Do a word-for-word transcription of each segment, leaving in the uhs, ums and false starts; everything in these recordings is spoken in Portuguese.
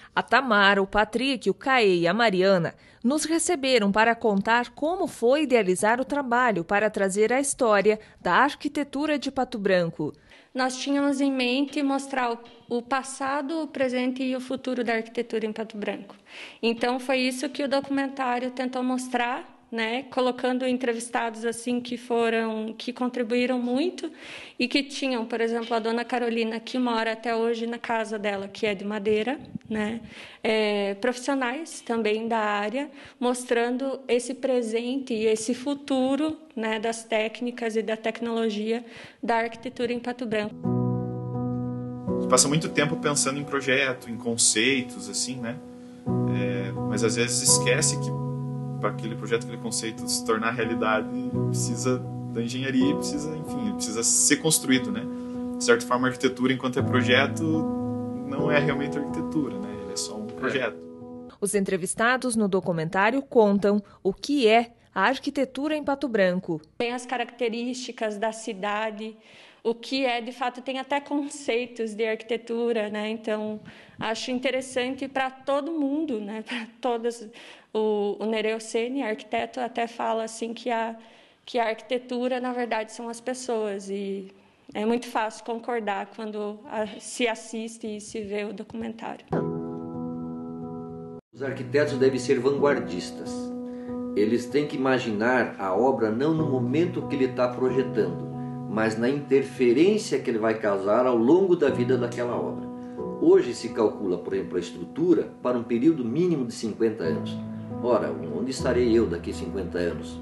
A Tamara, o Patrick, o Caê e a Mariana nos receberam para contar como foi idealizar o trabalho para trazer a história da arquitetura de Pato Branco. Nós tínhamos em mente mostrar o passado, o presente e o futuro da arquitetura em Pato Branco. Então, foi isso que o documentário tentou mostrar, né, colocando entrevistados assim que foram, que contribuíram muito e que tinham, por exemplo, a dona Carolina, que mora até hoje na casa dela, que é de madeira, né, é, profissionais também da área, mostrando esse presente e esse futuro, né, das técnicas e da tecnologia da arquitetura em Pato Branco. A gente passa muito tempo pensando em projeto, em conceitos, assim, né, é, mas às vezes esquece que para aquele projeto, aquele conceito se tornar realidade, precisa da engenharia, precisa, enfim, precisa ser construído, né? De certa forma, a arquitetura, enquanto é projeto, não é realmente arquitetura, né? Ele é só um projeto. Os entrevistados no documentário contam o que é a arquitetura em Pato Branco. Tem as características da cidade, o que é, de fato, tem até conceitos de arquitetura, né? Então, acho interessante para todo mundo, né? Para todas. O, o Nereu Ceni, arquiteto, até fala assim que a, que a arquitetura, na verdade, são as pessoas. E é muito fácil concordar quando a, se assiste e se vê o documentário. Os arquitetos devem ser vanguardistas. Eles têm que imaginar a obra não no momento que ele está projetando, mas na interferência que ele vai causar ao longo da vida daquela obra. Hoje se calcula, por exemplo, a estrutura para um período mínimo de cinquenta anos. Ora, onde estarei eu daqui a cinquenta anos?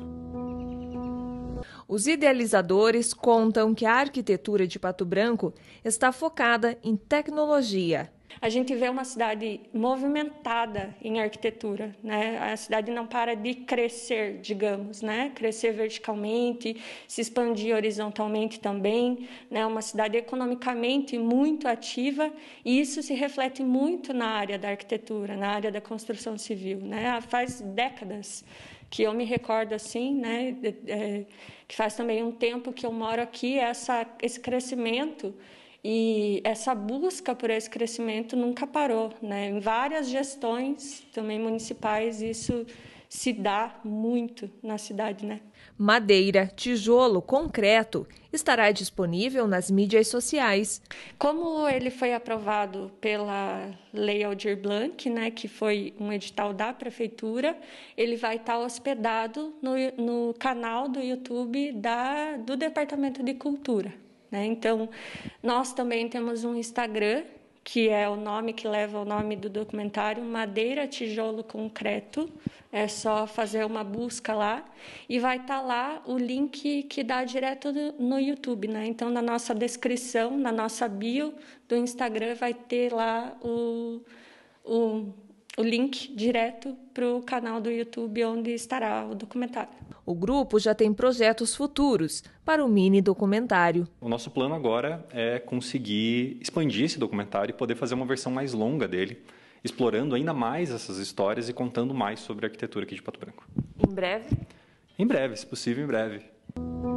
Os idealizadores contam que a arquitetura de Pato Branco está focada em tecnologia. A gente vê uma cidade movimentada em arquitetura, né? A cidade não para de crescer, digamos, né? Crescer verticalmente, se expandir horizontalmente também, né? Uma cidade economicamente muito ativa, e isso se reflete muito na área da arquitetura, na área da construção civil, né? Faz décadas que eu me recordo assim, né? É, que faz também um tempo que eu moro aqui, essa, esse crescimento. E essa busca por esse crescimento nunca parou, né? Em várias gestões também municipais, isso se dá muito na cidade, né? Madeira, tijolo, concreto estará disponível nas mídias sociais. Como ele foi aprovado pela Lei Aldir Blanc, né, que foi um edital da Prefeitura, ele vai estar hospedado no, no canal do YouTube da, do Departamento de Cultura. Então, nós também temos um Instagram, que é o nome que leva o nome do documentário, Madeira, Tijolo, Concreto. É só fazer uma busca lá e vai estar lá o link que dá direto no YouTube, né? Então, na nossa descrição, na nossa bio do Instagram, vai ter lá o, o, o link direto para o canal do YouTube onde estará o documentário. O grupo já tem projetos futuros para o mini documentário. O nosso plano agora é conseguir expandir esse documentário e poder fazer uma versão mais longa dele, explorando ainda mais essas histórias e contando mais sobre a arquitetura aqui de Pato Branco. Em breve? Em breve, se possível, em breve.